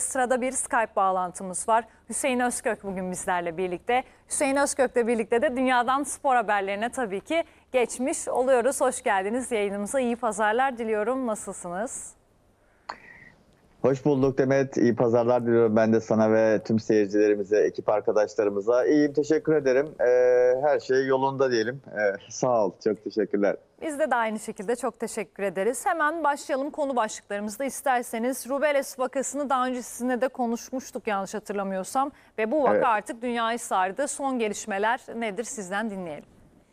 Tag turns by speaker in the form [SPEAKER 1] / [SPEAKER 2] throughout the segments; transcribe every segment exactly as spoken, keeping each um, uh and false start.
[SPEAKER 1] Sırada bir Skype bağlantımız var. Hüseyin Özkök bugün bizlerle birlikte. Hüseyin Özkök'le birlikte de dünyadan spor haberlerine tabii ki geçmiş oluyoruz. Hoş geldiniz yayınımıza. İyi pazarlar diliyorum. Nasılsınız?
[SPEAKER 2] Hoş bulduk Demet. İyi pazarlar diliyorum ben de sana ve tüm seyircilerimize, ekip arkadaşlarımıza. İyiyim, teşekkür ederim. Ee, her şey yolunda diyelim. Ee, sağ ol, çok teşekkürler.
[SPEAKER 1] Biz de, de aynı şekilde çok teşekkür ederiz. Hemen başlayalım konu başlıklarımızda isterseniz. Rubeles vakasını daha önce sizinle de konuşmuştuk yanlış hatırlamıyorsam. Ve bu vaka
[SPEAKER 2] Evet.
[SPEAKER 1] artık dünyayı sardı. Son gelişmeler nedir sizden dinleyelim.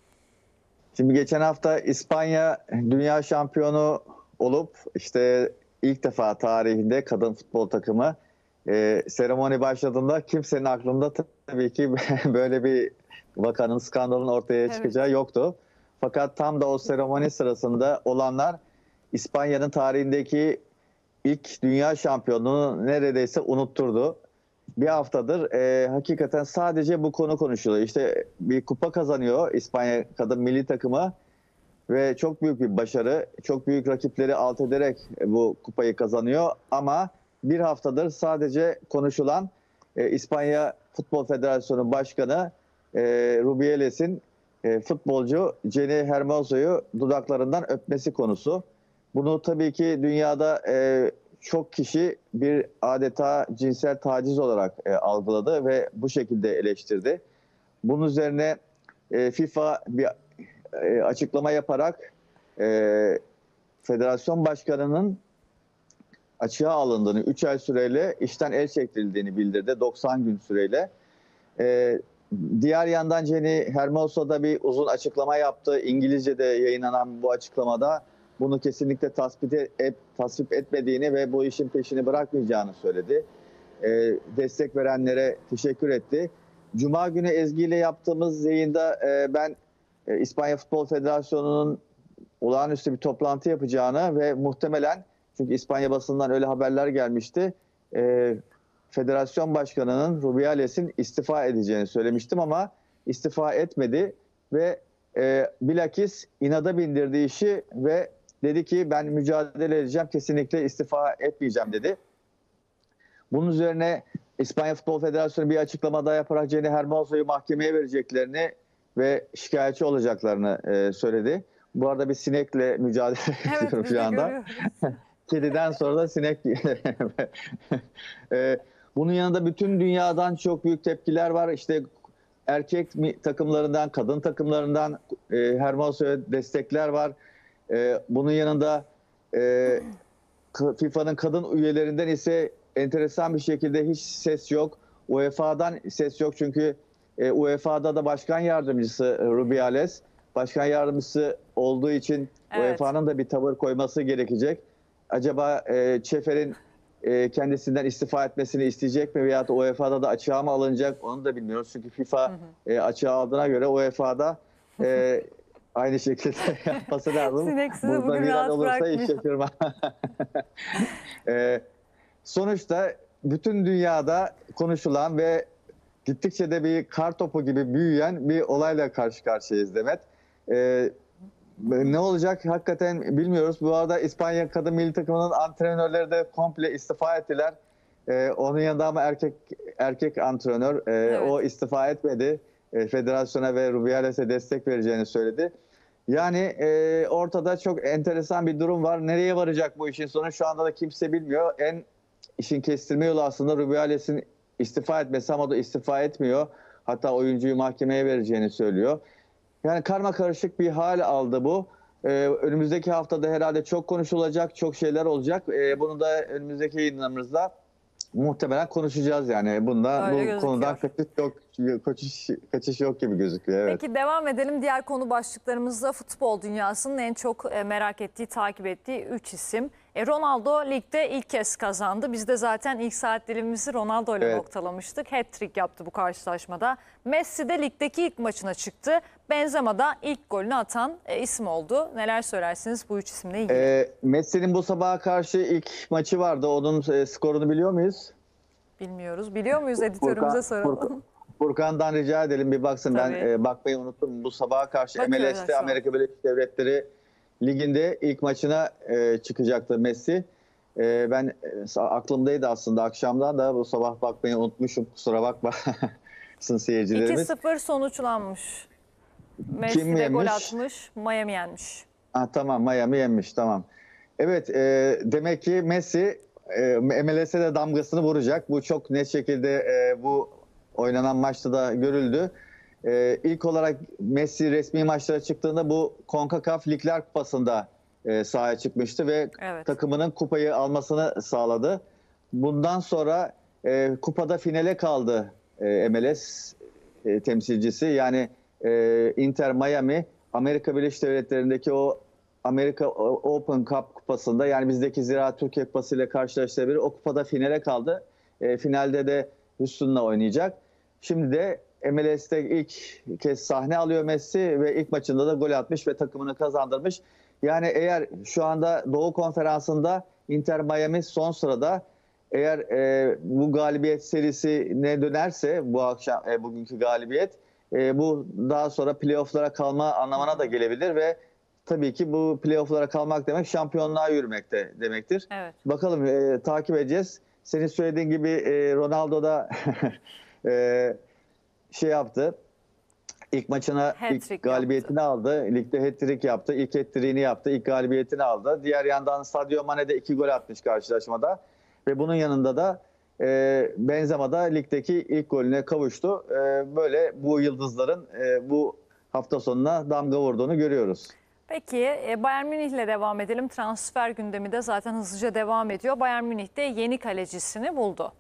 [SPEAKER 2] Şimdi geçen hafta İspanya dünya şampiyonu olup işte ilk defa tarihinde kadın futbol takımı e, seremoni başladığında kimsenin aklında tabii ki böyle bir vakanın, skandalın ortaya
[SPEAKER 1] Evet.
[SPEAKER 2] çıkacağı yoktu. Fakat tam da o seremoni sırasında olanlar İspanya'nın tarihindeki ilk dünya şampiyonluğunu neredeyse unutturdu. Bir haftadır e, hakikaten sadece bu konu konuşuluyor. İşte bir kupa kazanıyor İspanya kadın milli takımı ve çok büyük bir başarı. Çok büyük rakipleri alt ederek bu kupayı kazanıyor. Ama bir haftadır sadece konuşulan e, İspanya Futbol Federasyonu Başkanı e, Rubiales'in e, futbolcu Jenni Hermoso'yu dudaklarından öpmesi konusu. Bunu tabii ki dünyada e, çok kişi bir adeta cinsel taciz olarak e, algıladı ve bu şekilde eleştirdi. Bunun üzerine e, FIFA bir e, açıklama yaparak e, federasyon başkanının açığa alındığını, üç ay süreyle işten el çektirildiğini bildirdi, doksan gün süreyle. E, diğer yandan Jenni Hermoso da bir uzun açıklama yaptı. İngilizce'de yayınlanan bu açıklamada bunu kesinlikle tasvip, et, tasvip etmediğini ve bu işin peşini bırakmayacağını söyledi. E, destek verenlere teşekkür etti. Cuma günü Ezgi ile yaptığımız yayında e, ben e, İspanya Futbol Federasyonu'nun olağanüstü bir toplantı yapacağını ve muhtemelen, çünkü İspanya basından öyle haberler gelmişti, e, federasyon başkanının Rubiales'in istifa edeceğini söylemiştim ama istifa etmedi ve e, bilakis inada bindirdi işi ve dedi ki ben mücadele edeceğim, kesinlikle istifa etmeyeceğim dedi. Bunun üzerine İspanya Futbol Federasyonu bir açıklama daha yaparak Jenni Hermoso'yu mahkemeye vereceklerini ve şikayetçi olacaklarını e, söyledi. Bu arada bir sinekle mücadele
[SPEAKER 1] Evet,
[SPEAKER 2] ediyorum
[SPEAKER 1] biz
[SPEAKER 2] şu
[SPEAKER 1] de
[SPEAKER 2] anda.
[SPEAKER 1] görüyoruz.
[SPEAKER 2] Kediden sonra da sinek. e, bunun yanında bütün dünyadan çok büyük tepkiler var. İşte erkek takımlarından, kadın takımlarından e, Hermoso'ya destekler var. E, bunun yanında e, FIFA'nın kadın üyelerinden ise enteresan bir şekilde hiç ses yok. U E F A'dan ses yok çünkü e, U E F A'da da başkan yardımcısı Rubiales. Başkan yardımcısı olduğu için
[SPEAKER 1] Evet.
[SPEAKER 2] U E F A'nın da bir tavır koyması gerekecek. Acaba e, Çefer'in e, kendisinden istifa etmesini isteyecek mi veyahut U E F A'da da açığa mı alınacak onu da bilmiyoruz. Çünkü FIFA hı hı. E, açığa aldığına göre U E F A'da e, aynı şekilde yapması lazım.
[SPEAKER 1] Sinek sizi
[SPEAKER 2] Burada
[SPEAKER 1] bugün
[SPEAKER 2] viral
[SPEAKER 1] rahat
[SPEAKER 2] olursa
[SPEAKER 1] bırakmıyor.
[SPEAKER 2] iş şaşırma. e, sonuçta bütün dünyada konuşulan ve gittikçe de bir kar topu gibi büyüyen bir olayla karşı karşıyayız Demet. E, ne olacak hakikaten bilmiyoruz. Bu arada İspanya kadın milli takımının antrenörleri de komple istifa ettiler. E, onun yanında ama erkek erkek antrenör e, evet. o istifa etmedi. E, federasyona ve Rubiales'e destek vereceğini söyledi. Yani e, ortada çok enteresan bir durum var. Nereye varacak bu işin sonu şu anda da kimse bilmiyor. En işin kestirme yolu aslında Rubiales'in istifa etmesi ama da istifa etmiyor. Hatta oyuncuyu mahkemeye vereceğini söylüyor. Yani karma karışık bir hal aldı bu. Ee, önümüzdeki haftada herhalde çok konuşulacak, çok şeyler olacak. Ee, bunu da önümüzdeki yayınlarımızda muhtemelen konuşacağız yani. Bunda
[SPEAKER 1] Öyle
[SPEAKER 2] bu
[SPEAKER 1] gözüküyor.
[SPEAKER 2] konudan kaçış yok, kaçış, kaçış yok gibi gözüküyor. Evet.
[SPEAKER 1] Peki devam edelim. Diğer konu başlıklarımızda futbol dünyasının en çok merak ettiği, takip ettiği üç isim. E, Ronaldo ligde ilk kez kazandı. Biz de zaten ilk saat dilimimizi Ronaldo ile evet. noktalamıştık. Hat-trick yaptı bu karşılaşmada. Messi de ligdeki ilk maçına çıktı. Benzema da ilk golünü atan e, isim oldu. Neler söylersiniz bu üç isimle ilgili?
[SPEAKER 2] E, Messi'nin bu sabaha karşı ilk maçı vardı. Onun e, skorunu biliyor muyuz?
[SPEAKER 1] Bilmiyoruz. Biliyor muyuz? Editörümüze soralım.
[SPEAKER 2] Furkan, Furkan'dan rica edelim bir baksın. Tabii. Ben e, bakmayı unuttum. Bu sabaha karşı
[SPEAKER 1] Bakıyoruz
[SPEAKER 2] M L S'te Amerika Birleşik Devletleri Ligi'nde ilk maçına e, çıkacaktı Messi. E, ben e, aklımdaydı aslında akşamdan da bu sabah bakmayı unutmuşum. Kusura bakma. seyircilerimiz.
[SPEAKER 1] iki sıfır sonuçlanmış. Messi
[SPEAKER 2] Kim
[SPEAKER 1] de gol
[SPEAKER 2] yemiş?
[SPEAKER 1] atmış, Miami yenmiş.
[SPEAKER 2] Ah, tamam, Miami yenmiş, tamam. Evet, e, demek ki Messi e, M L S'e de damgasını vuracak. Bu çok net şekilde e, bu oynanan maçta da görüldü. E, ilk olarak Messi resmi maçlara çıktığında bu CONCACAF Ligler Kupası'nda e, sahaya çıkmıştı ve
[SPEAKER 1] Evet.
[SPEAKER 2] takımının kupayı almasını sağladı. Bundan sonra e, kupada finale kaldı e, M L S e, temsilcisi. Yani e, Inter Miami Amerika Birleşik Devletleri'ndeki o Amerika Open Cup kupasında, yani bizdeki Ziraat Türkiye Kupası ile karşılaştırabilir. O kupada finale kaldı. E, finalde de Houston'la oynayacak. Şimdi de M L S'te ilk kez sahne alıyor Messi ve ilk maçında da gol atmış ve takımını kazandırmış. Yani eğer şu anda Doğu Konferansı'nda Inter Miami son sırada, eğer e, bu galibiyet serisi ne dönerse bu akşam e, bugünkü galibiyet e, bu daha sonra playoff'lara kalma anlamına da gelebilir ve tabii ki bu playoff'lara kalmak demek şampiyonluğa yürümek de demektir.
[SPEAKER 1] Evet.
[SPEAKER 2] Bakalım, e, takip edeceğiz. Senin söylediğin gibi e, Ronaldo da e, şey yaptı. İlk maçına
[SPEAKER 1] Hat-trick
[SPEAKER 2] ilk galibiyetini
[SPEAKER 1] yaptı.
[SPEAKER 2] aldı. Ligde hat-trick yaptı. İlk hat-trick'ini yaptı. İlk galibiyetini aldı. Diğer yandan Sadio Mane de iki gol atmış karşılaşmada. Ve bunun yanında da e, Benzema da ligdeki ilk golüne kavuştu. E, böyle bu yıldızların e, bu hafta sonuna damga vurduğunu görüyoruz.
[SPEAKER 1] Peki e, Bayern Münih'le devam edelim. Transfer gündemi de zaten hızlıca devam ediyor. Bayern Münih de yeni kalecisini buldu.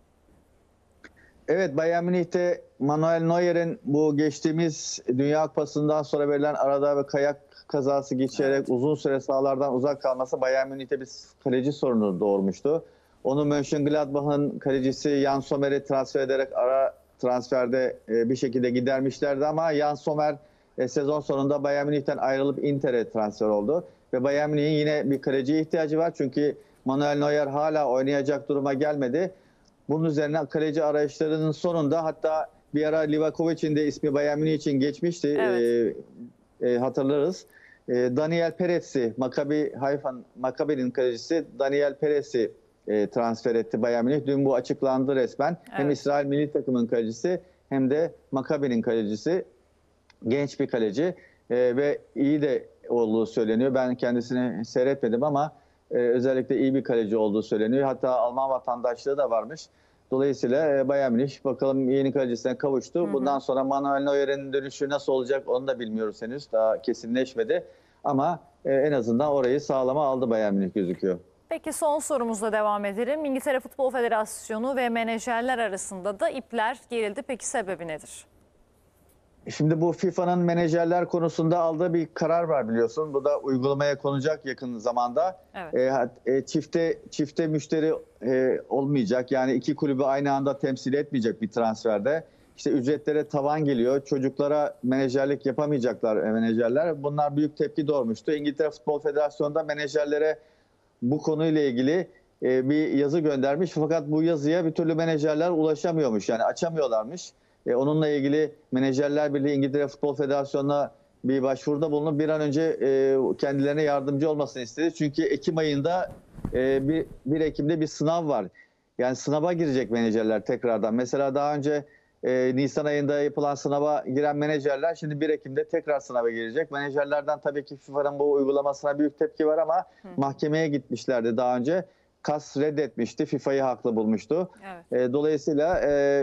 [SPEAKER 2] Evet, Bayern Münih'te Manuel Neuer'in bu geçtiğimiz Dünya Kupası'ndan sonra verilen arada ve kayak kazası geçirerek
[SPEAKER 1] Evet.
[SPEAKER 2] uzun süre sahalardan uzak kalması Bayern Münih'te bir kaleci sorunu doğurmuştu. Onu Mönchengladbach'ın kalecisi Jan Sommer'i transfer ederek ara transferde bir şekilde gidermişlerdi ama Jan Sommer sezon sonunda Bayern Münih'ten ayrılıp Inter'e transfer oldu. Ve Bayern Münih'in yine bir kaleciye ihtiyacı var çünkü Manuel Neuer hala oynayacak duruma gelmedi. Bunun üzerine kaleci arayışlarının sonunda, hatta bir ara Livakovic'in de ismi Bayern Münih için geçmişti.
[SPEAKER 1] Evet.
[SPEAKER 2] E, e, hatırlarız. E, Daniel Perez'i, Maccabi Hayfa'nın Maccabi'nin kalecisi Daniel Perez'i e, transfer etti Bayern Münih. Dün bu açıklandı resmen. Evet. Hem İsrail milli takımın kalecisi hem de Maccabi'nin kalecisi. Genç bir kaleci e, ve iyi de olduğu söyleniyor. Ben kendisini seyretmedim ama e, özellikle iyi bir kaleci olduğu söyleniyor. Hatta Alman vatandaşlığı da varmış. Dolayısıyla e, Bayern Münih bakalım yeni kalecisine kavuştu. Hı hı. Bundan sonra Manuel Neuer'in dönüşü nasıl olacak onu da bilmiyoruz henüz. Daha kesinleşmedi. Ama e, en azından orayı sağlama aldı Bayern Münih gözüküyor.
[SPEAKER 1] Peki son sorumuzla devam edelim. İngiltere Futbol Federasyonu ve menajerler arasında da ipler gerildi. Peki sebebi nedir?
[SPEAKER 2] Şimdi bu FIFA'nın menajerler konusunda aldığı bir karar var biliyorsun. Bu da uygulamaya konacak yakın zamanda. Evet. E, çifte çifte müşteri e, olmayacak. Yani iki kulübü aynı anda temsil etmeyecek bir transferde. İşte ücretlere tavan geliyor. Çocuklara menajerlik yapamayacaklar e, menajerler. Bunlar büyük tepki doğurmuştu. İngiltere Futbol Federasyonu'nda menajerlere bu konuyla ilgili e, bir yazı göndermiş. Fakat bu yazıya bir türlü menajerler ulaşamıyormuş. Yani açamıyorlarmış. Onunla ilgili Menajerler Birliği İngiltere Futbol Federasyonu'na bir başvuruda bulunup bir an önce kendilerine yardımcı olmasını istedi. Çünkü Ekim ayında bir Ekim'de bir sınav var. Yani sınava girecek menajerler tekrardan. Mesela daha önce Nisan ayında yapılan sınava giren menajerler şimdi bir Ekim'de tekrar sınava girecek. Menajerlerden tabii ki FIFA'nın bu uygulamasına büyük tepki var ama Hı. mahkemeye gitmişlerdi daha önce. K A S reddetmişti, FIFA'yı haklı bulmuştu. Evet. Dolayısıyla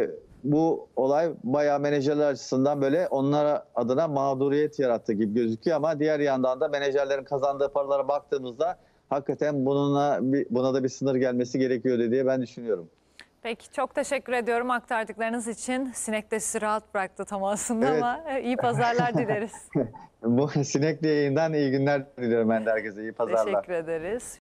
[SPEAKER 2] bu olay bayağı menajerler açısından böyle onlara adına mağduriyet yarattı gibi gözüküyor ama diğer yandan da menajerlerin kazandığı paralara baktığımızda hakikaten bununla buna da bir sınır gelmesi gerekiyordu diye ben düşünüyorum.
[SPEAKER 1] Peki çok teşekkür ediyorum aktardıklarınız için. Sinek de sizi rahat bıraktı tam aslında evet. Ama iyi pazarlar dileriz.
[SPEAKER 2] Bu Sinekli yayından iyi günler diliyorum ben de herkese. İyi pazarlar.
[SPEAKER 1] Teşekkür ederiz.